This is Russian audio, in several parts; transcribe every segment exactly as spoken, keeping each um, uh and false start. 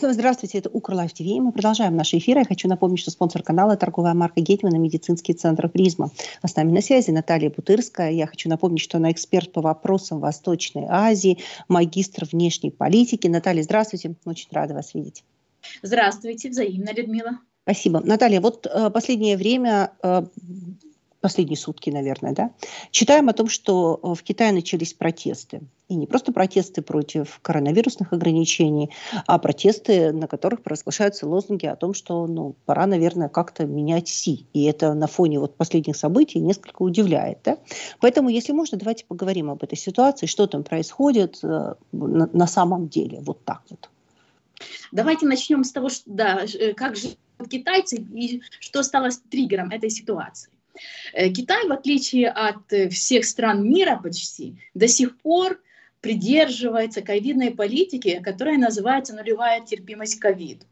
снова здравствуйте, это Укрлайф ТВ. Мы продолжаем наши эфиры. Я хочу напомнить, что спонсор канала — торговая марка Гетман и медицинский центр Призма. А с нами на связи Наталья Бутырская. Я хочу напомнить, что она эксперт по вопросам Восточной Азии, магистр внешней политики. Наталья, здравствуйте. Очень рада вас видеть. Здравствуйте, взаимно, Людмила. Спасибо. Наталья, вот э, последнее время... Э, последние сутки, наверное, да, читаем о том, что в Китае начались протесты. И не просто протесты против коронавирусных ограничений, а протесты, на которых провозглашаются лозунги о том, что, ну, пора, наверное, как-то менять Си. И это на фоне вот последних событий несколько удивляет, да. Поэтому, если можно, давайте поговорим об этой ситуации, что там происходит э, на, на самом деле, вот так вот. Давайте начнем с того, что, да, как живут китайцы и что стало триггером этой ситуации. Китай, в отличие от всех стран мира почти, до сих пор придерживается ковидной политики, которая называется нулевая терпимость к ковиду.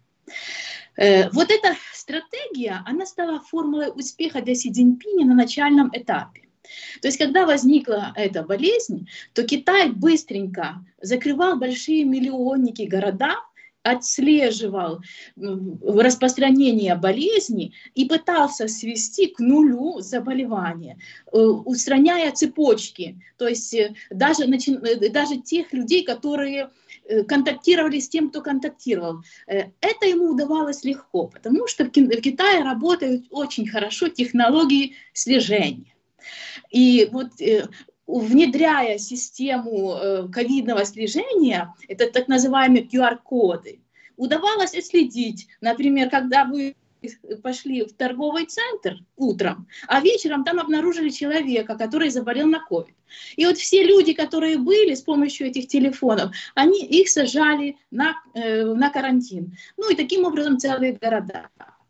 Вот эта стратегия, она стала формулой успеха для Си Цзиньпиня на начальном этапе. То есть, когда возникла эта болезнь, то Китай быстренько закрывал большие миллионники города, отслеживал распространение болезни и пытался свести к нулю заболевания, устраняя цепочки, то есть даже, даже тех людей, которые контактировали с тем, кто контактировал. Это ему удавалось легко, потому что в Китае работают очень хорошо технологии слежения. И вот внедряя систему э, ковидного слежения, это так называемые ку ар-коды, удавалось отследить, например, когда вы пошли в торговый центр утром, а вечером там обнаружили человека, который заболел на ковид. И вот все люди, которые были с помощью этих телефонов, они их сажали на, э, на карантин. Ну и таким образом целые города.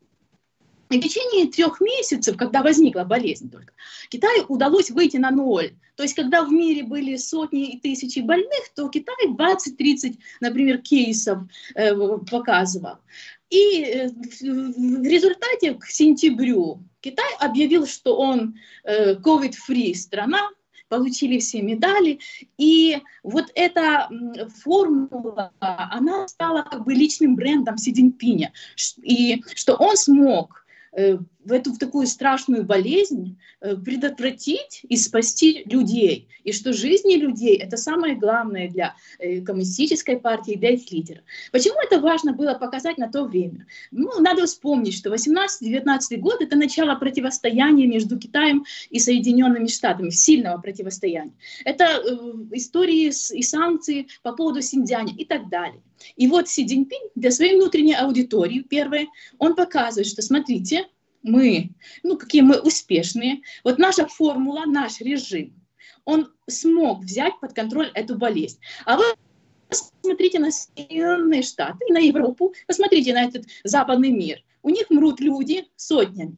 И в течение трех месяцев, когда возникла болезнь только, Китаю удалось выйти на ноль. То есть, когда в мире были сотни и тысячи больных, то Китай двадцать-тридцать, например, кейсов э, показывал. И э, в результате к сентябрю Китай объявил, что он э, ковид-фри страна, получили все медали. И вот эта формула, она стала как бы личным брендом Си Цзиньпиня. И что он смог в эту в такую страшную болезнь предотвратить и спасти людей. И что жизни людей — это самое главное для коммунистической партии, для их лидера. Почему это важно было показать на то время? Ну, надо вспомнить, что восемнадцатый-девятнадцатый год — это начало противостояния между Китаем и Соединенными Штатами, сильного противостояния. Это э, истории и санкции по поводу Синьцзяня и так далее. И вот Си Цзиньпинь для своей внутренней аудитории, первое, он показывает, что, смотрите, мы, ну, какие мы успешные. Вот наша формула, наш режим, он смог взять под контроль эту болезнь. А вы посмотрите на Соединенные Штаты, на Европу, посмотрите на этот западный мир. У них мрут люди сотнями.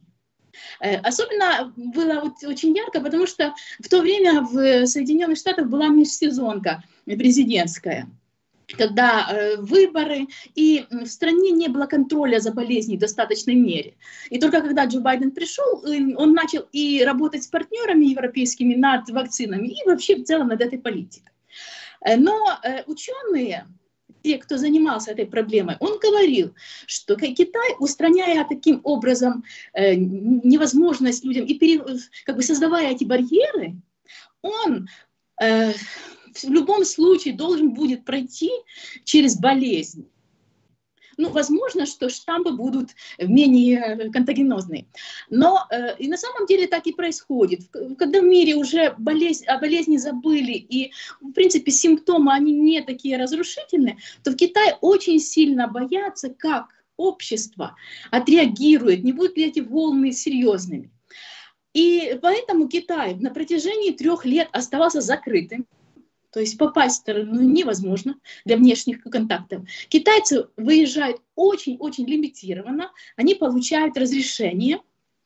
Особенно было вот очень ярко, потому что в то время в Соединенных Штатах была межсезонка президентская, когда э, выборы, и в стране не было контроля за болезнью в достаточной мере. И только когда Джо Байден пришел, он начал и работать с партнерами европейскими над вакцинами, и вообще в целом над этой политикой. Но э, ученые, те, кто занимался этой проблемой, он говорил, что Китай, устраняя таким образом э, невозможность людям, и пере, как бы создавая эти барьеры, он... Э, в любом случае должен будет пройти через болезнь. Ну, возможно, что штаммы будут менее контагиозные. Но э, и на самом деле так и происходит. Когда в мире уже болезнь, о болезни забыли, и, в принципе, симптомы, они не такие разрушительные, то в Китае очень сильно боятся, как общество отреагирует, не будут ли эти волны серьезными. И поэтому Китай на протяжении трех лет оставался закрытым. То есть попасть в страну невозможно для внешних контактов. Китайцы выезжают очень-очень лимитированно, они получают разрешение,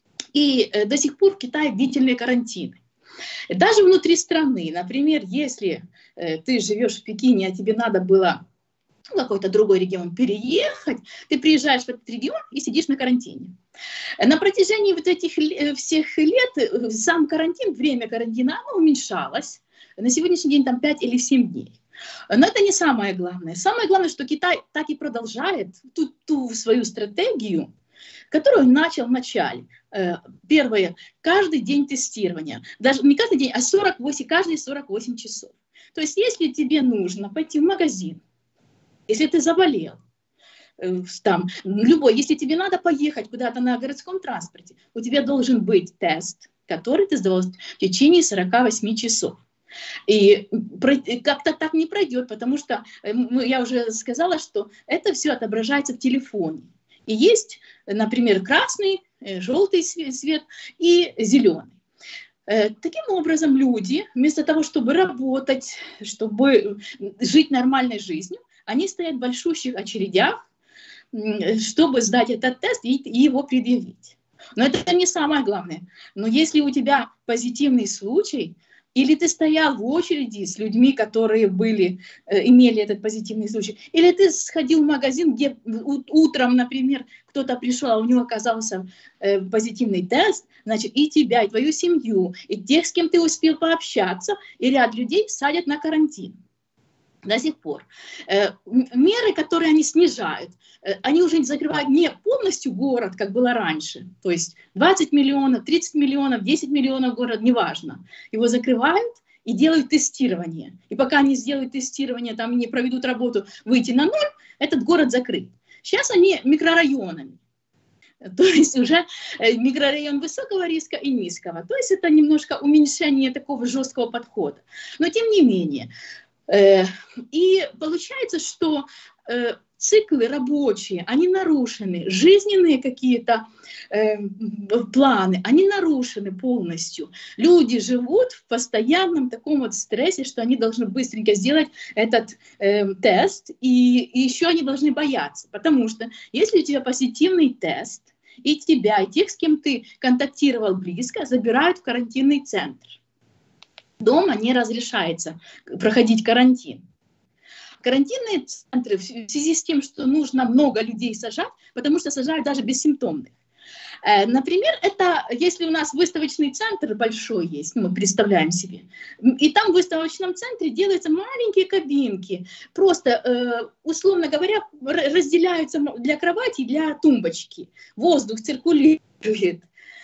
и э, до сих пор в Китае длительные карантины. Даже внутри страны, например, если э, ты живешь в Пекине, а тебе надо было в какой-то другой регион переехать, ты приезжаешь в этот регион и сидишь на карантине. На протяжении вот этих всех лет сам карантин, время карантина, оно уменьшалось. На сегодняшний день там пять или семь дней. Но это не самое главное. Самое главное, что Китай так и продолжает ту, ту свою стратегию, которую он начал в начале. Первое, каждый день тестирования. Даже не каждый день, а сорок восемь, каждые сорок восемь часов. То есть, если тебе нужно пойти в магазин, если ты заболел, там, любой, если тебе надо поехать куда-то на городском транспорте, у тебя должен быть тест, который ты сдавал в течение сорока восьми часов. И как-то так не пройдет, потому что я уже сказала, что это все отображается в телефоне. И есть, например, красный, желтый свет и зеленый. Таким образом, люди, вместо того, чтобы работать, чтобы жить нормальной жизнью, они стоят в большущих очередях, чтобы сдать этот тест и его предъявить. Но это не самое главное. Но если у тебя позитивный случай, или ты стоял в очереди с людьми, которые были, имели этот позитивный случай, или ты сходил в магазин, где утром, например, кто-то пришел, а у него оказался позитивный тест, значит, и тебя, и твою семью, и тех, с кем ты успел пообщаться, и ряд людей садят на карантин. До сих пор. Меры, которые они снижают, они уже закрывают не полностью город, как было раньше, то есть двадцать миллионов, тридцать миллионов, десять миллионов город, неважно. Его закрывают и делают тестирование. И пока они сделают тестирование, там не проведут работу, выйти на ноль, этот город закрыт. Сейчас они микрорайонами. То есть уже микрорайон высокого риска и низкого. То есть это немножко уменьшение такого жесткого подхода. Но тем не менее. И получается, что циклы рабочие, они нарушены, жизненные какие-то э, планы, они нарушены полностью. Люди живут в постоянном таком вот стрессе, что они должны быстренько сделать этот э, тест, и, и еще они должны бояться, потому что если у тебя позитивный тест, и тебя, и тех, с кем ты контактировал близко, забирают в карантинный центр. Дома не разрешается проходить карантин. Карантинные центры в связи с тем, что нужно много людей сажать, потому что сажают даже бессимптомных. Например, это если у нас выставочный центр большой есть, ну, мы представляем себе, и там в выставочном центре делаются маленькие кабинки, просто, условно говоря, разделяются для кровати и для тумбочки. Воздух циркулирует.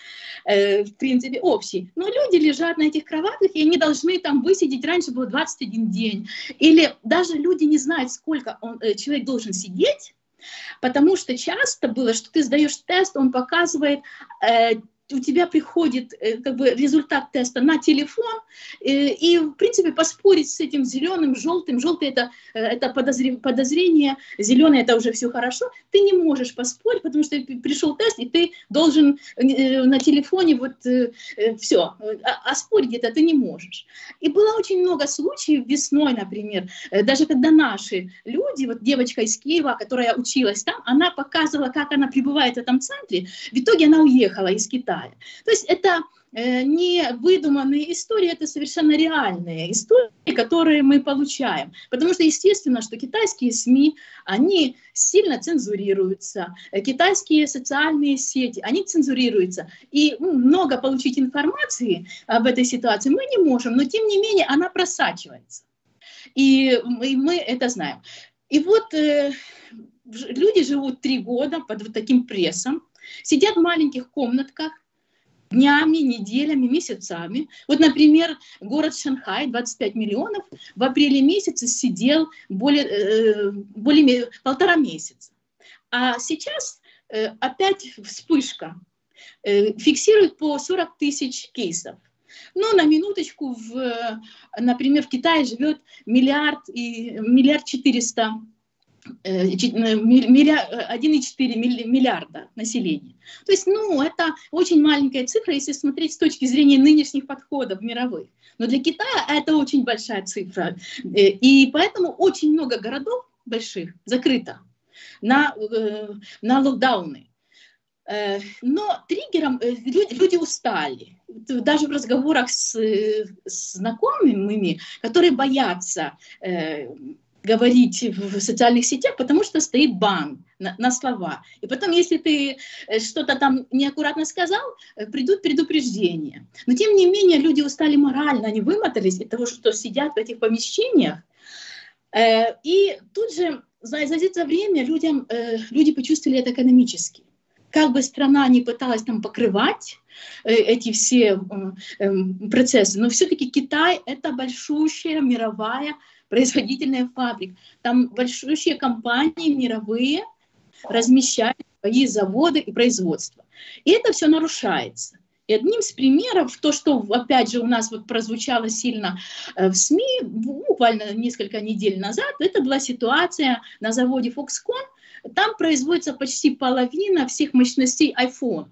В принципе, общий. Но люди лежат на этих кроватках, и они должны там высидеть. Раньше было двадцать один день. Или даже люди не знают, сколько он, человек должен сидеть, потому что часто было, что ты сдаешь тест, он показывает, э, у тебя приходит э, как бы результат теста на телефон, э, и, в принципе, поспорить с этим зеленым, желтым. Желтый это, э, это подозрение, подозрение, зеленый это уже все хорошо. Ты не можешь поспорить, потому что пришел тест, и ты должен э, на телефоне вот э, э, все, а, а спорить это ты не можешь. И было очень много случаев весной, например, э, даже когда наши люди, вот девочка из Киева, которая училась там, она показывала, как она пребывает в этом центре, в итоге она уехала из Китая. То есть это э, не выдуманные истории, это совершенно реальные истории, которые мы получаем. Потому что естественно, что китайские СМИ, они сильно цензурируются, китайские социальные сети, они цензурируются. И ну, много получить информации об этой ситуации мы не можем, но тем не менее она просачивается. И, и мы это знаем. И вот э, люди живут три года под вот таким прессом, сидят в маленьких комнатках, днями, неделями, месяцами. Вот, например, город Шанхай, двадцать пять миллионов, в апреле месяце сидел более, более полтора месяца. А сейчас опять вспышка. Фиксируют по сорок тысяч кейсов. Но на минуточку, в, например, в Китае живет миллиард и миллиард четыреста один и четыре миллиарда населения. То есть, ну, это очень маленькая цифра, если смотреть с точки зрения нынешних подходов мировых. Но для Китая это очень большая цифра. И поэтому очень много городов больших закрыто на, на локдауны. Но триггером люди, люди устали. Даже в разговорах с, с знакомыми, которые боятся говорить в социальных сетях, потому что стоит бан на, на слова. И потом, если ты что-то там неаккуратно сказал, придут предупреждения. Но тем не менее, люди устали морально, они вымотались от того, что сидят в этих помещениях. И тут же за, за это время людям, люди почувствовали это экономически. Как бы страна не пыталась там покрывать эти все процессы, но все-таки Китай – это большущая мировая производительная фабрика. Там большущие компании мировые размещают свои заводы и производства. И это все нарушается. И одним из примеров, то, что, опять же, у нас вот прозвучало сильно в СМИ, буквально несколько недель назад, это была ситуация на заводе Foxconn. Там производится почти половина всех мощностей iPhone,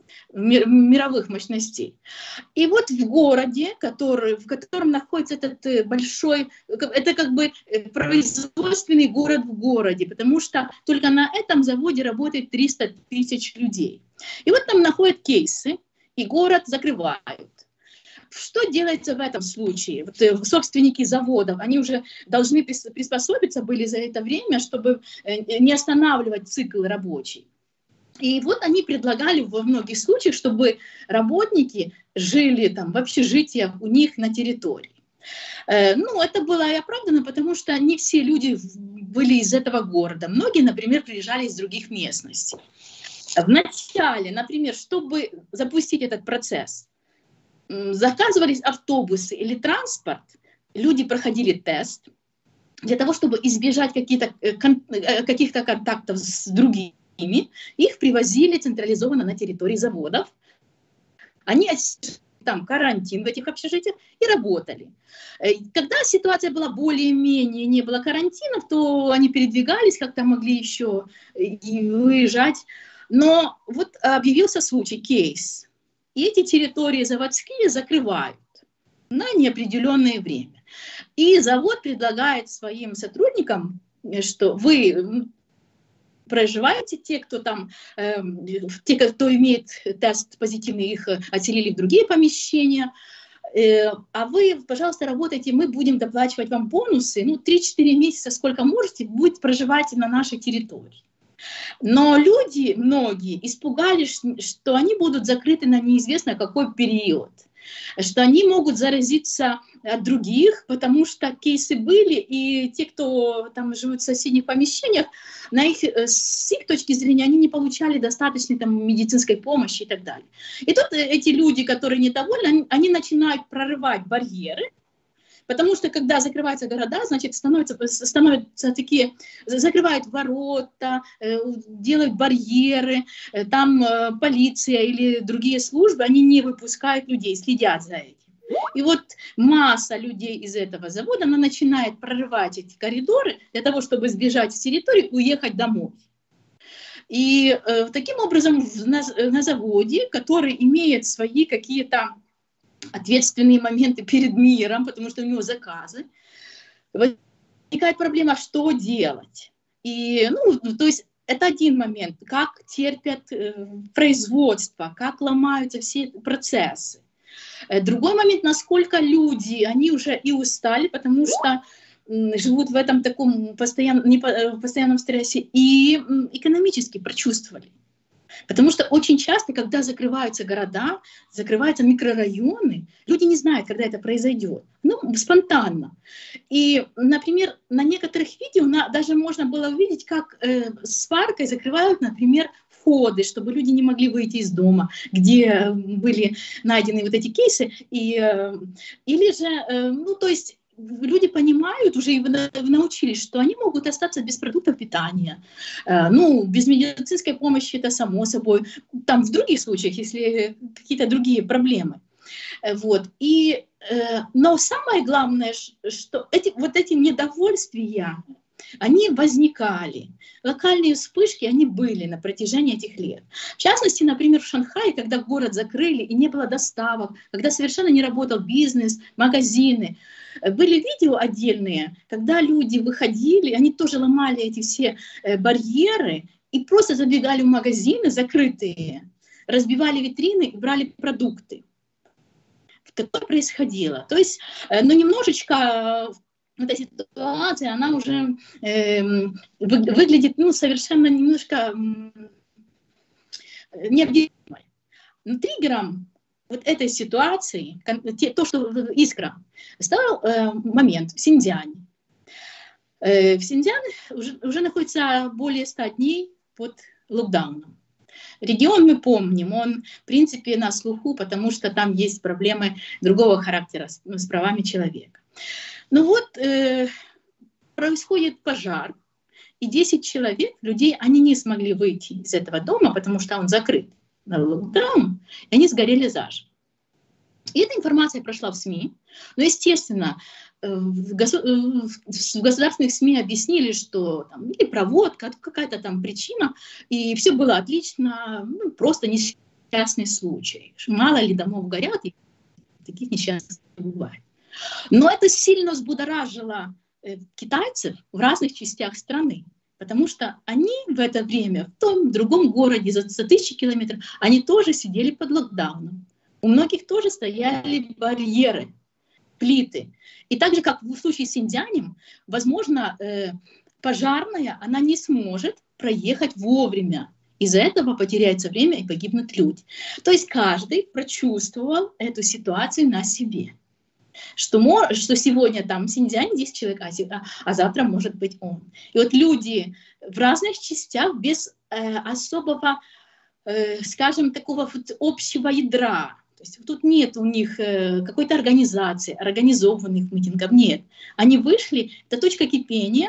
мировых мощностей. И вот в городе, который, в котором находится этот большой, это как бы производственный город в городе, потому что только на этом заводе работает триста тысяч людей. И вот там находят кейсы, и город закрывают. Что делается в этом случае? Вот собственники заводов, они уже должны приспособиться были за это время, чтобы не останавливать цикл рабочий. И вот они предлагали во многих случаях, чтобы работники жили там в общежитиях у них на территории. Ну, это было и оправдано, потому что не все люди были из этого города. Многие, например, приезжали из других местностей. В начале, например, чтобы запустить этот процесс, заказывались автобусы или транспорт, люди проходили тест для того, чтобы избежать каких-то, каких-то контактов с другими. Их привозили централизованно на территории заводов. Они там карантин в этих общежитиях и работали. Когда ситуация была более-менее, не было карантинов, то они передвигались, как-то могли еще и выезжать. Но вот объявился случай, кейс. И эти территории заводские закрывают на неопределенное время. И завод предлагает своим сотрудникам, что вы проживаете, те, кто там, э, те, кто имеет тест позитивный, их отселили в другие помещения, э, а вы, пожалуйста, работайте, мы будем доплачивать вам бонусы, ну, три-четыре месяца, сколько можете, будете проживать на нашей территории. Но люди, многие, испугались, что они будут закрыты на неизвестно какой период, что они могут заразиться от других, потому что кейсы были, и те, кто там живут в соседних помещениях, на их, с их точки зрения, они не получали достаточной там медицинской помощи и так далее. И тут эти люди, которые недовольны, они, они начинают прорывать барьеры, потому что когда закрываются города, значит, становятся, становятся такие, закрывают ворота, делают барьеры, там полиция или другие службы, они не выпускают людей, следят за этим. И вот масса людей из этого завода, она начинает прорывать эти коридоры для того, чтобы сбежать с территории, уехать домой. И э, таким образом на, на заводе, который имеет свои какие-то ответственные моменты перед миром, потому что у него заказы, возникает проблема, что делать. И, ну, то есть это один момент, как терпят э, производство, как ломаются все процессы. Другой момент, насколько люди, они уже и устали, потому что м, живут в этом таком постоянном, не, в постоянном стрессе, и м, экономически прочувствовали. Потому что очень часто, когда закрываются города, закрываются микрорайоны, люди не знают, когда это произойдет. Ну, спонтанно. И, например, на некоторых видео на, даже можно было увидеть, как э, сваркой закрывают, например, входы, чтобы люди не могли выйти из дома, где были найдены вот эти кейсы. И, э, или же, э, ну, то есть... Люди понимают, уже и научились, что они могут остаться без продуктов питания. Ну, без медицинской помощи, это само собой. Там в других случаях, если какие-то другие проблемы. Вот. И, но самое главное, что эти, вот эти недовольствия, они возникали. Локальные вспышки, они были на протяжении этих лет. В частности, например, в Шанхае, когда город закрыли и не было доставок, когда совершенно не работал бизнес, магазины, были видео отдельные, когда люди выходили, они тоже ломали эти все барьеры и просто забегали в магазины закрытые, разбивали витрины и брали продукты. Такое происходило. То есть, ну, немножечко эта ситуация, она уже э, выглядит, ну, совершенно немножко э, необъяснимой. Но триггером вот этой ситуации, то, что искра, стал э, момент в Синьцзяне. Э, в Синьцзяне уже, уже находится более ста дней под локдауном. Регион мы помним, он в принципе на слуху, потому что там есть проблемы другого характера с, с правами человека. Ну вот э, происходит пожар, и десять человек, людей, они не смогли выйти из этого дома, потому что он закрыт на локдаун, и они сгорели заживо. И эта информация прошла в СМИ, но, естественно, в государственных СМИ объяснили, что там или проводка, какая-то там причина, и все было отлично, ну, просто несчастный случай. Мало ли домов горят, и таких несчастных бывает. Но это сильно взбудоражило китайцев в разных частях страны, потому что они в это время в том в другом городе за, за тысячи километров, они тоже сидели под локдауном. У многих тоже стояли барьеры, плиты. И так же, как в случае с Синьцзянем, возможно, э, пожарная, она не сможет проехать вовремя. Из-за этого потеряется время и погибнут люди. То есть каждый прочувствовал эту ситуацию на себе. Что, мор, что сегодня там в Синьцзяне десять человек, а, а завтра может быть он. И вот люди в разных частях без э, особого, э, скажем, такого вот общего ядра. То есть тут нет у них э, какой-то организации, организованных митингов, нет. Они вышли, это точка кипения,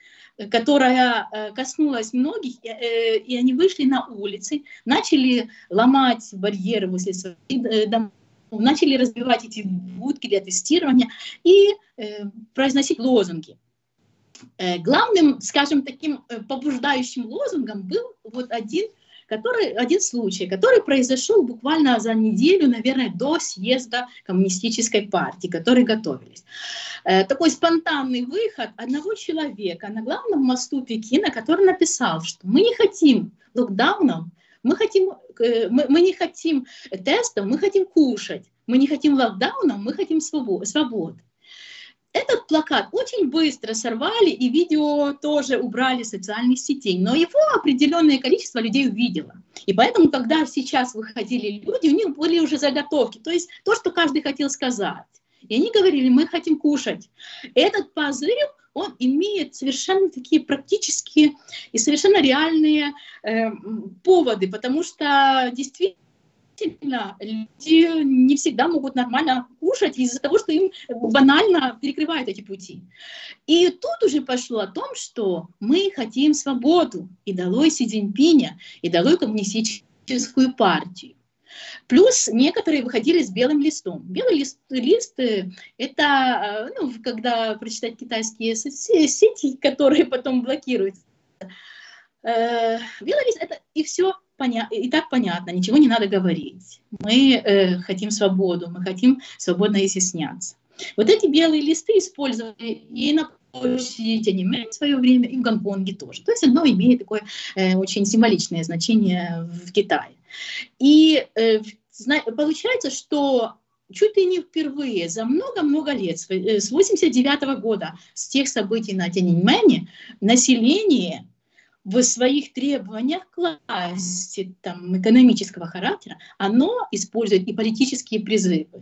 которая э, коснулась многих, э, и они вышли на улицы, начали ломать барьеры возле своих э, домов, начали разбивать эти будки для тестирования и э, произносить лозунги. Э, главным, скажем, таким э, побуждающим лозунгом был вот один, который, один случай, который произошел буквально за неделю, наверное, до съезда коммунистической партии, которые готовились. Э, такой спонтанный выход одного человека на главном мосту Пекина, который написал, что мы не хотим локдаунов, Мы, хотим, мы, мы не хотим тестов, мы хотим кушать. Мы не хотим локдауна, мы хотим свободы. Этот плакат очень быстро сорвали, и видео тоже убрали с социальных сетей. Но его определенное количество людей увидело. И поэтому, когда сейчас выходили люди, у них были уже заготовки. То есть то, что каждый хотел сказать. И они говорили, мы хотим кушать. Этот позыв, он имеет совершенно такие практические и совершенно реальные э, поводы, потому что действительно люди не всегда могут нормально кушать из-за того, что им банально перекрывают эти пути. И тут уже пошло о том, что мы хотим свободу, и долой Си Цзиньпиня, и долой коммунистическую партию. Плюс некоторые выходили с белым листом. Белый лист, лист это, ну, когда прочитать китайские сети, которые потом блокируются. Э, белый лист это и все поня- и так понятно, ничего не надо говорить. Мы э, хотим свободу, мы хотим свободно изъясняться. Вот эти белые листы использовали и на площади Тяньаньмэнь в свое время, и в Гонконге тоже. То есть одно имеет такое э, очень символичное значение в Китае. И э, получается, что чуть ли не впервые за много-много лет, с восемьдесят девятого года, с тех событий на Тяньаньмэне, население в своих требованиях к власти там, экономического характера, оно использует и политические призывы.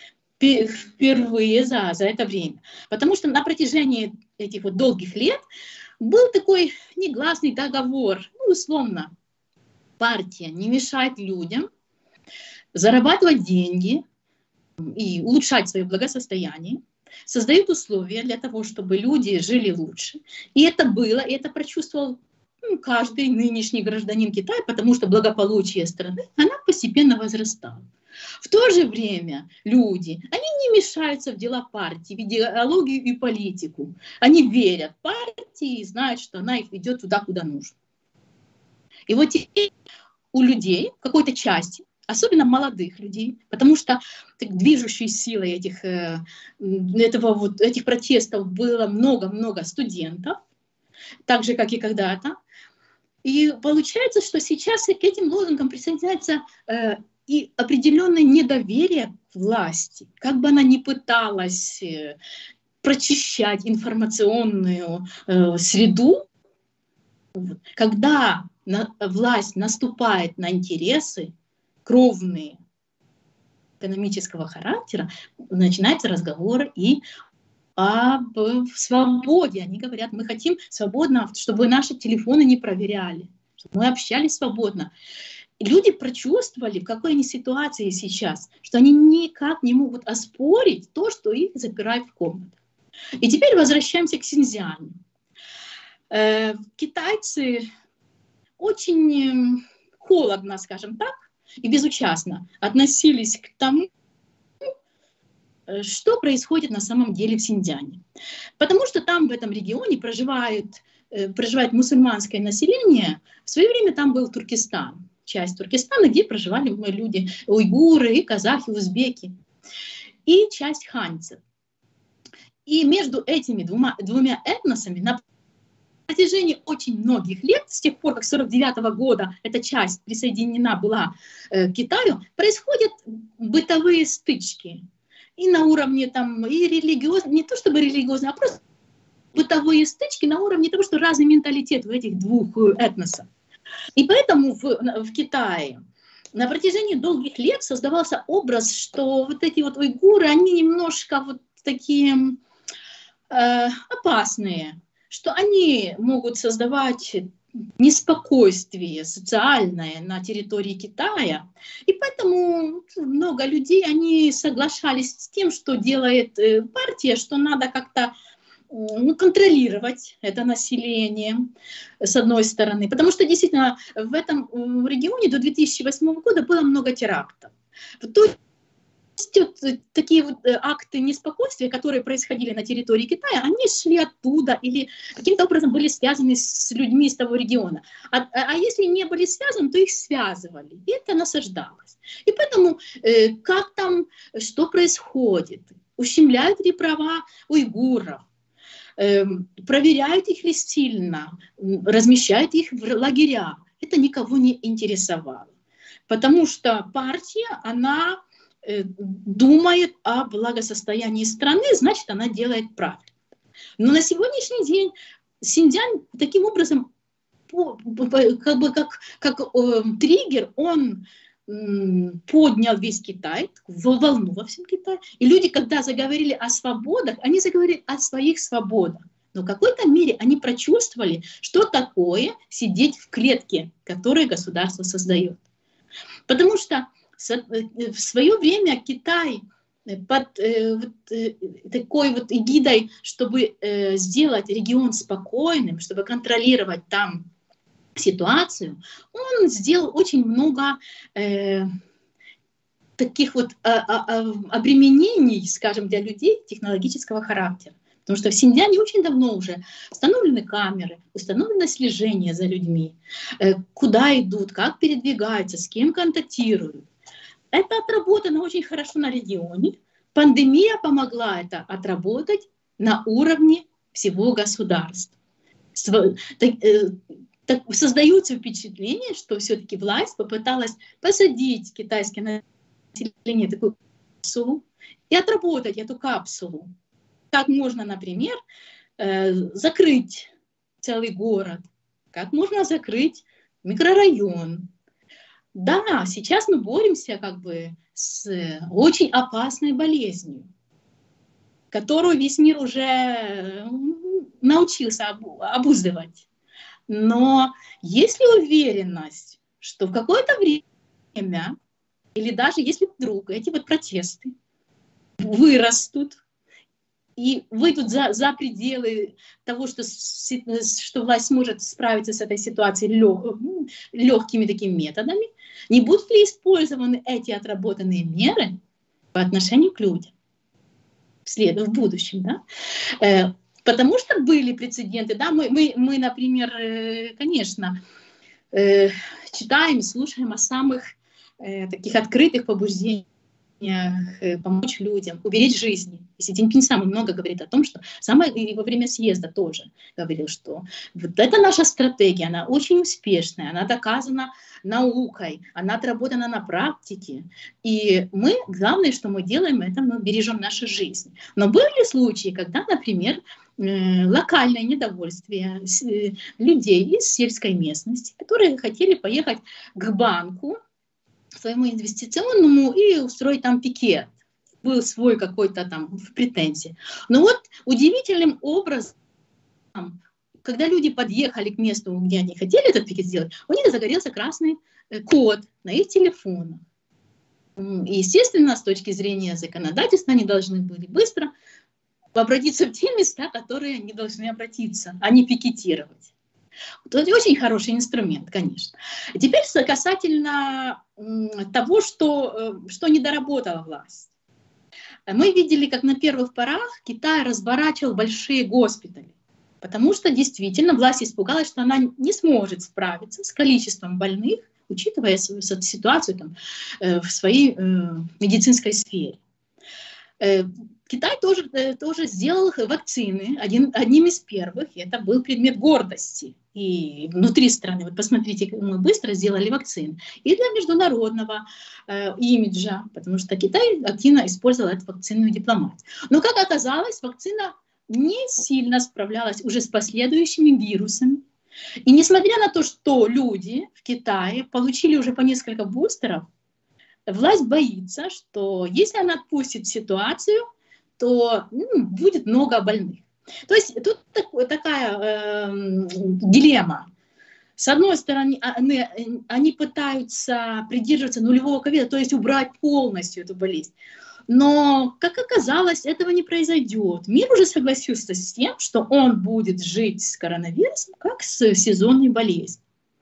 Впервые за, за это время. Потому что на протяжении этих вот долгих лет был такой негласный договор, ну, условно, партия не мешает людям зарабатывать деньги и улучшать свое благосостояние, создают условия для того, чтобы люди жили лучше. И это было, и это прочувствовал ну, каждый нынешний гражданин Китая, потому что благополучие страны, она постепенно возрастала. В то же время люди, они не мешаются в дела партии, в идеологию и политику. Они верят партии и знают, что она их ведет туда, куда нужно. И вот теперь у людей, какой-то части, особенно молодых людей, потому что так, движущей силой этих, э, этого, вот, этих протестов было много-много студентов, так же, как и когда-то. И получается, что сейчас к этим лозунгам присоединяется э, и определенное недоверие к власти. Как бы она ни пыталась э, прочищать информационную э, среду, когда на, власть наступает на интересы кровные экономического характера, начинается разговор и об свободе. Они говорят, мы хотим свободно, чтобы наши телефоны не проверяли, чтобы мы общались свободно. И люди прочувствовали, в какой они ситуации сейчас, что они никак не могут оспорить то, что их запирают в комнатах. И теперь возвращаемся к Синьцзяню. Э, китайцы очень холодно, скажем так, и безучастно относились к тому, что происходит на самом деле в Синьцзяне. Потому что там, в этом регионе, проживает, проживает мусульманское население. В свое время там был Туркестан, часть Туркестана, где проживали мы люди, уйгуры, и казахи, узбеки, и часть ханьцев. И между этими двумя, двумя этносами на протяжении очень многих лет, с тех пор, как с сорок девятого года эта часть присоединена была э, к Китаю, происходят бытовые стычки. И на уровне там, и религиозные, не то чтобы религиозные, а просто бытовые стычки на уровне того, что разный менталитет в этих двух этносах. И поэтому в, в Китае на протяжении долгих лет создавался образ, что вот эти вот уйгуры, они немножко вот такие э, опасные, что они могут создавать неспокойствие социальное на территории Китая. И поэтому много людей, они соглашались с тем, что делает партия, что надо как-то ну, контролировать это население, с одной стороны. Потому что действительно в этом регионе до две тысячи восьмого года было много терактов. То есть такие вот акты неспокойствия, которые происходили на территории Китая, они шли оттуда или каким-то образом были связаны с людьми из того региона. А, а если не были связаны, то их связывали, и это насаждалось. И поэтому э, как там, что происходит, ущемляют ли права уйгуров, э, проверяют их ли сильно, размещают их в лагеря, это никого не интересовало. Потому что партия, она думает о благосостоянии страны, значит, она делает правильно. Но на сегодняшний день Синьцзянь таким образом, как бы как, как э, триггер, он э, поднял весь Китай, волну во всем Китае. И люди, когда заговорили о свободах, они заговорили о своих свободах. Но в какой-то мере они прочувствовали, что такое сидеть в клетке, которую государство создает. Потому что в свое время Китай под э, вот, э, такой вот эгидой, чтобы э, сделать регион спокойным, чтобы контролировать там ситуацию, он сделал очень много э, таких вот а, а, обременений, скажем, для людей технологического характера. Потому что в Синьцзяне очень давно уже установлены камеры, установлено слежение за людьми, э, куда идут, как передвигаются, с кем контактируют. Это отработано очень хорошо на регионе. Пандемия помогла это отработать на уровне всего государства. Создается впечатление, что все-таки власть попыталась посадить китайское население в такую капсулу и отработать эту капсулу. Как можно, например, закрыть целый город, как можно закрыть микрорайон. Да, сейчас мы боремся как бы с очень опасной болезнью, которую весь мир уже научился обуздывать. Но есть ли уверенность, что в какое-то время, или даже если вдруг эти вот протесты вырастут и выйдут за, за пределы того, что, что власть может справиться с этой ситуацией лег, легкими такими методами, не будут ли использованы эти отработанные меры по отношению к людям вслед, в будущем? Да? Э, потому что были прецеденты. Да? Мы, мы, мы, например, э, конечно, э, читаем, слушаем о самых э, таких открытых побуждениях помочь людям, уберечь жизни. И Си Цзиньпин сам много говорит о том, что самое, и во время съезда тоже говорил, что вот это наша стратегия, она очень успешная, она доказана наукой, она отработана на практике. И мы, главное, что мы делаем, это мы бережем нашу жизнь. Но были случаи, когда, например, локальное недовольствие людей из сельской местности, которые хотели поехать к банку, своему инвестиционному и устроить там пикет. был свой какой-то там претензии. Но вот удивительным образом, когда люди подъехали к месту, где они хотели этот пикет сделать, у них загорелся красный код на их телефонах. И, естественно, с точки зрения законодательства, они должны были быстро обратиться в те места, которые они должны обратиться, а не пикетировать. Это очень хороший инструмент, конечно. Теперь касательно того, что, что не доработала власть. Мы видели, как на первых порах Китай разворачивал большие госпитали, потому что действительно власть испугалась, что она не сможет справиться с количеством больных, учитывая ситуацию там, в своей медицинской сфере. Китай тоже, тоже сделал вакцины, один, одним из первых, и это был предмет гордости и внутри страны. Вот посмотрите, мы быстро сделали вакцины. И для международного э, имиджа, потому что Китай активно использовал эту вакцинную дипломатию. Но, как оказалось, вакцина не сильно справлялась уже с последующими вирусами. И несмотря на то, что люди в Китае получили уже по несколько бустеров, власть боится, что если она отпустит ситуацию, то ну, будет много больных. То есть тут такой, такая э, дилемма. С одной стороны, они, они пытаются придерживаться нулевого ковида, то есть убрать полностью эту болезнь. Но, как оказалось, этого не произойдет. Мир уже согласился с тем, что он будет жить с коронавирусом как с сезонной болезнью.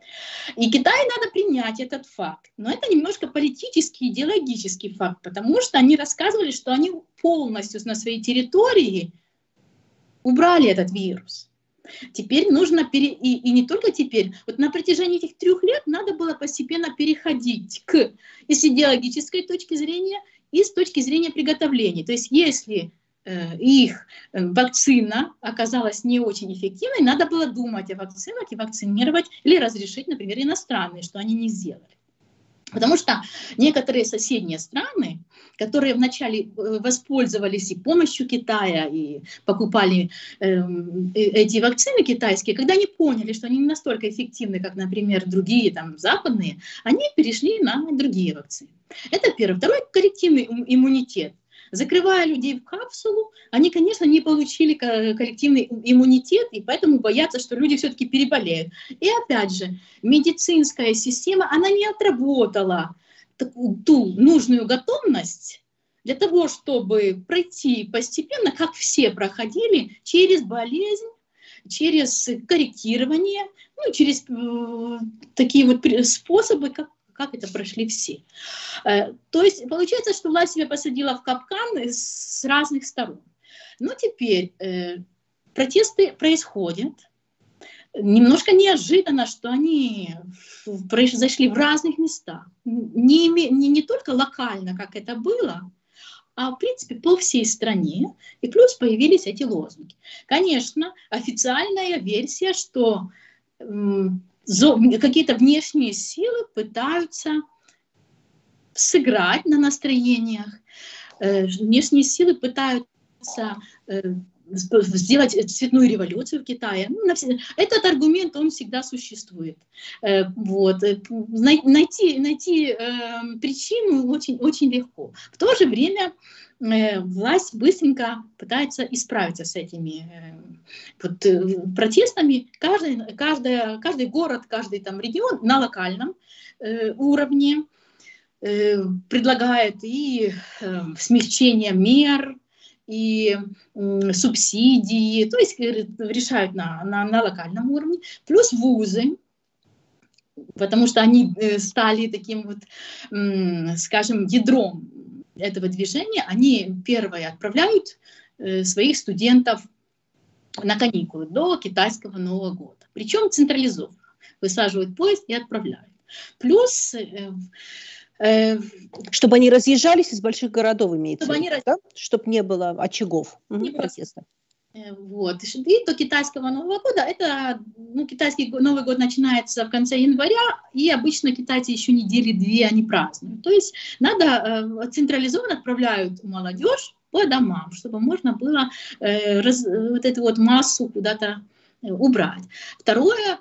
И Китаю надо принять этот факт. Но это немножко политический, идеологический факт, потому что они рассказывали, что они полностью на своей территории убрали этот вирус. Теперь нужно, пере... и, и не только теперь, вот на протяжении этих трех лет надо было постепенно переходить к, и с идеологической точки зрения, и с точки зрения приготовления. То есть если э, их вакцина оказалась не очень эффективной, надо было думать о вакцинах и вакцинировать или разрешить, например, иностранные, что они не сделали. Потому что некоторые соседние страны, которые вначале воспользовались и помощью Китая, и покупали э, эти вакцины китайские, когда они поняли, что они не настолько эффективны, как, например, другие там, западные, они перешли на другие вакцины. Это первое. Второй – коллективный иммунитет. Закрывая людей в капсулу, они, конечно, не получили коллективный иммунитет, и поэтому боятся, что люди все-таки переболеют. И опять же, медицинская система, она не отработала ту нужную готовность для того, чтобы пройти постепенно, как все проходили, через болезнь, через корректирование, ну, через э, такие вот способы, как как это прошли все. То есть получается, что власть себя посадила в капкан с разных сторон. Но теперь э, протесты происходят. Немножко неожиданно, что они произошли в разных местах. Не, не, не только локально, как это было, а в принципе по всей стране. И плюс появились эти лозунги. Конечно, официальная версия, что э, какие-то внешние силы пытаются сыграть на настроениях, внешние силы пытаются сделать цветную революцию в Китае. Этот аргумент, он всегда существует. Вот. Найти, найти причину очень, очень легко. В то же время власть быстренько пытается исправиться с этими вот, протестами. Каждый, каждый, каждый город, каждый там регион на локальном э, уровне э, предлагает и э, смягчение мер, и э, субсидии, то есть решают на, на, на локальном уровне, плюс вузы, потому что они стали таким вот, э, скажем, ядром этого движения. Они первые отправляют э, своих студентов на каникулы до китайского Нового года. Причем централизованно. Высаживают поезд и отправляют. Плюс... Э, э, чтобы они разъезжались из больших городов, имеется чтобы в виду, они... да? Чтобы не было очагов не протеста. Э, вот. И до китайского Нового года, это, ну, китайский Новый год начинается в конце января, и обычно китайцы еще недели-две они празднуют. То есть надо э, централизованно отправляют молодежь по домам, чтобы можно было э, раз, вот эту вот массу куда-то убрать. Второе,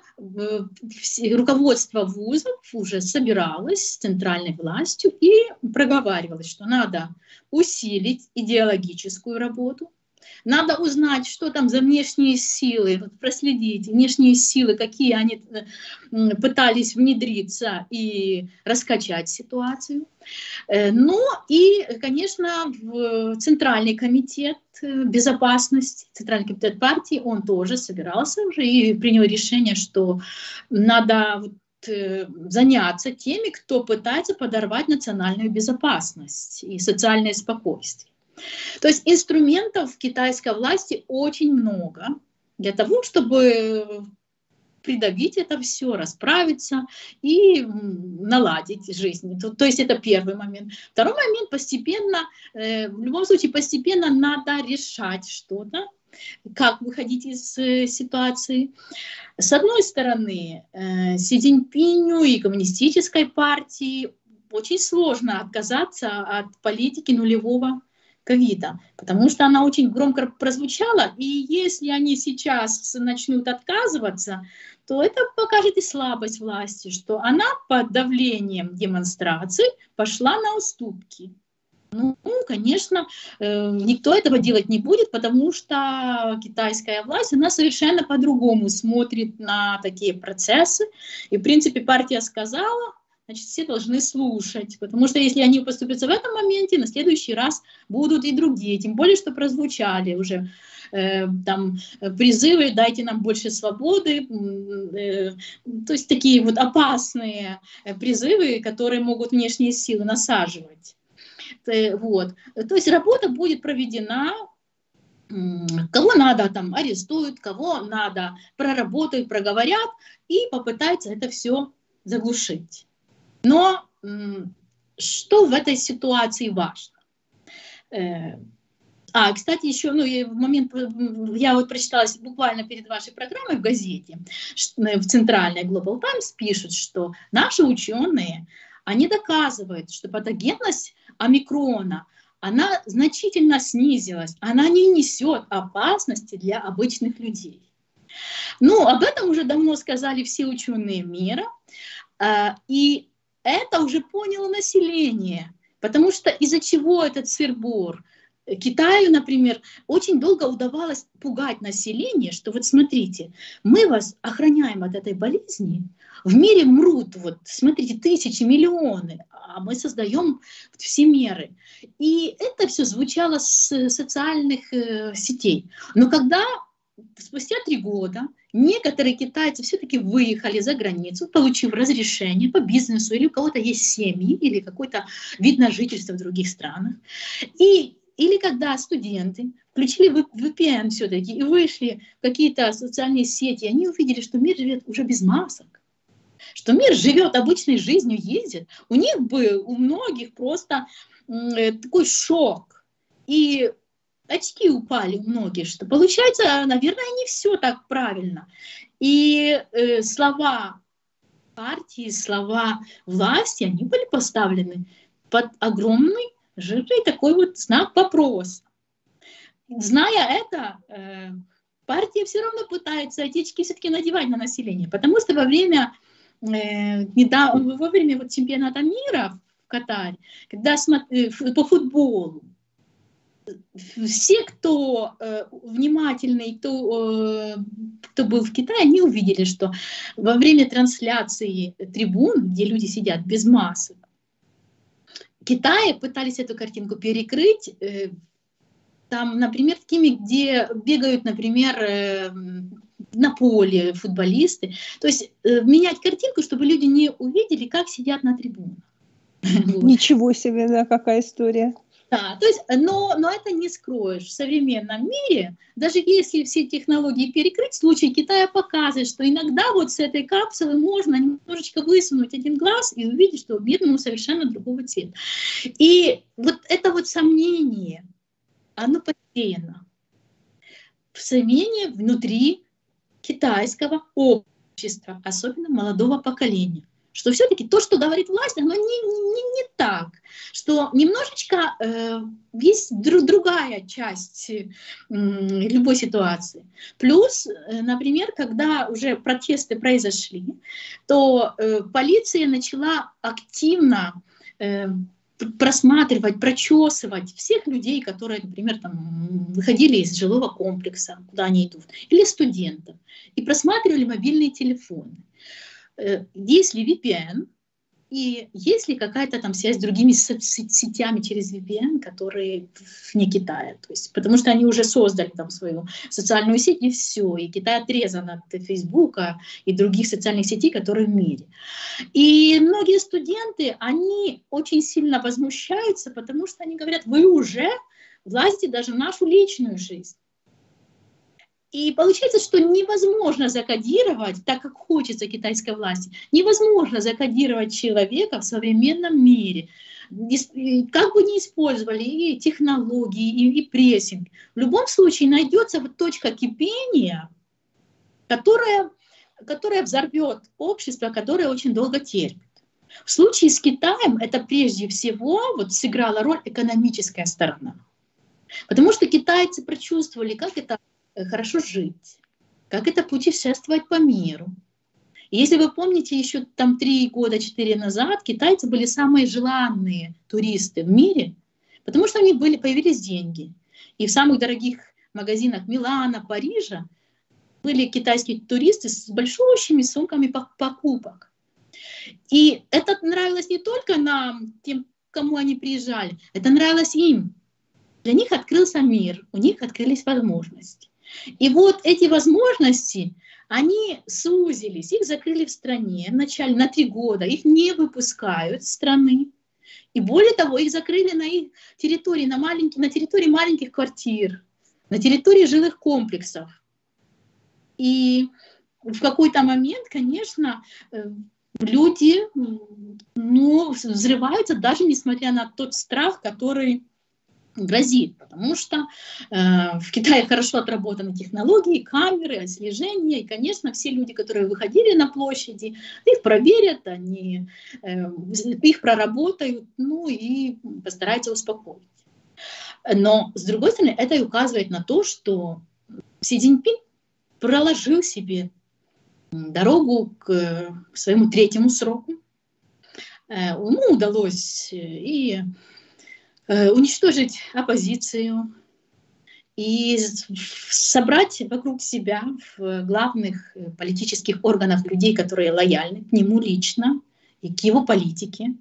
руководство вузов уже собиралось с центральной властью и проговаривалось, что надо усилить идеологическую работу, надо узнать, что там за внешние силы, проследить внешние силы, какие они пытались внедриться и раскачать ситуацию. Ну и, конечно, Центральный комитет безопасности, Центральный комитет партии, он тоже собирался уже и принял решение, что надо заняться теми, кто пытается подорвать национальную безопасность и социальное спокойствие. То есть инструментов в китайской власти очень много для того, чтобы придавить это все, расправиться и наладить жизнь. То, то есть это первый момент. Второй момент, постепенно, э, в любом случае, постепенно надо решать что-то, как выходить из э, ситуации. С одной стороны, э, Си Цзиньпиню и коммунистической партии очень сложно отказаться от политики нулевого ковида, потому что она очень громко прозвучала, и если они сейчас начнут отказываться, то это покажет и слабость власти, что она под давлением демонстраций пошла на уступки. Ну, конечно, никто этого делать не будет, потому что китайская власть, она совершенно по-другому смотрит на такие процессы, и, в принципе, партия сказала, значит, все должны слушать, потому что если они поступятся в этом моменте, на следующий раз будут и другие, тем более, что прозвучали уже э, там призывы «дайте нам больше свободы», э, то есть такие вот опасные призывы, которые могут внешние силы насаживать. Э, вот. То есть работа будет проведена, кого надо там арестуют, кого надо проработают, проговорят и попытаются это все заглушить. Но что в этой ситуации важно? А, кстати, еще, ну, в момент, я вот прочитала буквально перед вашей программой в газете, в центральной Global Times пишут, что наши ученые, они доказывают, что патогенность омикрона, она значительно снизилась, она не несет опасности для обычных людей. Ну, об этом уже давно сказали все ученые мира, и это уже поняло население, потому что из-за чего этот сыр-бор? Китаю, например, очень долго удавалось пугать население, что вот смотрите, мы вас охраняем от этой болезни, в мире мрут, вот смотрите, тысячи, миллионы, а мы создаем все меры. И это все звучало с социальных э, сетей. Но когда спустя три года некоторые китайцы все-таки выехали за границу, получив разрешение по бизнесу, или у кого-то есть семьи, или какой-то вид на жительство в других странах. И, или когда студенты включили ви пи эн все-таки и вышли в какие-то социальные сети, они увидели, что мир живет уже без масок, что мир живет обычной жизнью, ездит. У них был, у многих просто э, такой шок. И очки упали у многих, что получается, наверное, не все так правильно. И э, слова партии, слова власти, они были поставлены под огромный, жирный такой вот знак вопроса. Зная это, э, партия все равно пытается эти очки все-таки надевать на население, потому что во время, э, недавно, во время вот чемпионата мира в Катаре, когда смотри, по футболу, все, кто э, внимательный, кто, э, кто был в Китае, они увидели, что во время трансляции трибун, где люди сидят без масок, в Китае пытались эту картинку перекрыть, э, там, например, такими, где бегают, например, э, на поле футболисты. То есть э, менять картинку, чтобы люди не увидели, как сидят на трибунах. Ничего себе, да, какая история. Да, то есть, но, но это не скроешь. В современном мире, даже если все технологии перекрыть, случай Китая показывает, что иногда вот с этой капсулы можно немножечко высунуть один глаз и увидеть, что мир ну, совершенно другого цвета. И вот это вот сомнение, оно посеяно. Сомнение внутри китайского общества, особенно молодого поколения. что все-таки то, что говорит власть, оно не, не, не так, что немножечко э, есть дру, другая часть э, любой ситуации. Плюс, э, например, когда уже протесты произошли, то э, полиция начала активно э, просматривать, прочесывать всех людей, которые, например, там, выходили из жилого комплекса, куда они идут, или студентов, и просматривали мобильные телефоны. Есть ли ви пи эн, и есть ли какая-то там связь с другими сетями через ви пи эн, которые вне Китая. То есть, потому что они уже создали там свою социальную сеть, и все. И Китай отрезан от Фейсбука и других социальных сетей, которые в мире. И многие студенты, они очень сильно возмущаются, потому что они говорят, вы уже влазите даже в нашу личную жизнь. И получается, что невозможно закодировать, так как хочется китайской власти, невозможно закодировать человека в современном мире. Как бы ни использовали и технологии, и, и прессинг, в любом случае найдется вот точка кипения, которая, которая взорвет общество, которое очень долго терпит. В случае с Китаем это прежде всего вот сыграла роль экономическая сторона. Потому что китайцы прочувствовали, как это хорошо жить, как это путешествовать по миру. И если вы помните, еще там три года, четыре назад китайцы были самые желанные туристы в мире, потому что у них были, появились деньги. И в самых дорогих магазинах Милана, Парижа были китайские туристы с большущими сумками покупок. И это нравилось не только нам, тем, кому они приезжали, это нравилось им. Для них открылся мир, у них открылись возможности. И вот эти возможности, они сузились, их закрыли в стране вначале на три года, их не выпускают из страны. И более того, их закрыли на их территории, на, маленькие, на территории маленьких квартир, на территории жилых комплексов. И в какой-то момент, конечно, люди ну, взрываются, даже несмотря на тот страх, который грозит, потому что э, в Китае хорошо отработаны технологии, камеры, отслежения, и, конечно, все люди, которые выходили на площади, их проверят, они, э, их проработают, ну и постараются успокоить. Но, с другой стороны, это и указывает на то, что Си Цзиньпин проложил себе дорогу к своему третьему сроку. Э, ему удалось и уничтожить оппозицию и собрать вокруг себя в главных политических органах людей, которые лояльны к нему лично и к его политике.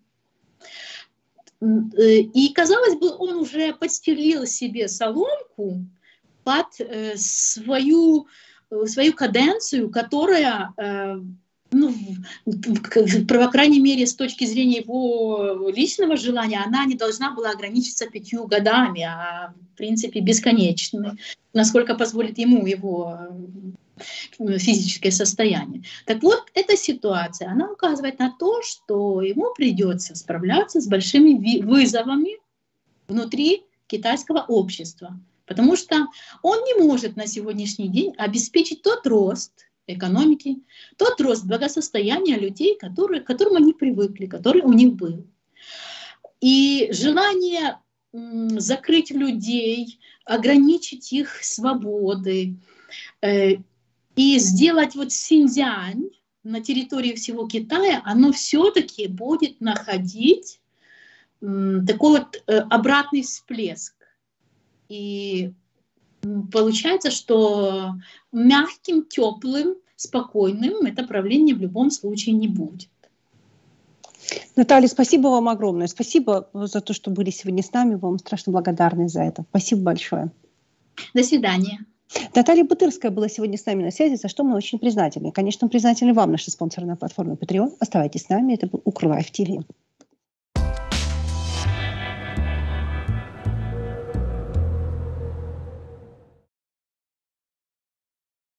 И, казалось бы, он уже подстелил себе соломку под свою, свою каденцию, которая... Ну, по крайней мере, с точки зрения его личного желания, она не должна была ограничиться пятью годами, а в принципе бесконечной, насколько позволит ему его физическое состояние. Так вот, эта ситуация, она указывает на то, что ему придется справляться с большими вызовами внутри китайского общества, потому что он не может на сегодняшний день обеспечить тот рост экономики, тот рост благосостояния людей, которые, к которым они привыкли, который у них был. И желание м, закрыть людей, ограничить их свободы э, и сделать вот Синьцзянь на территории всего Китая, оно все-таки будет находить м, такой вот э, обратный всплеск. И получается, что мягким, теплым, спокойным это правление в любом случае не будет. Наталья, спасибо вам огромное. Спасибо за то, что были сегодня с нами. Вам страшно благодарны за это. Спасибо большое. До свидания. Наталья Бутырская была сегодня с нами на связи, за что мы очень признательны. Конечно, признательны вам, наши спонсоры на платформе Patreon. Оставайтесь с нами. Это был Укрлайф ТВ.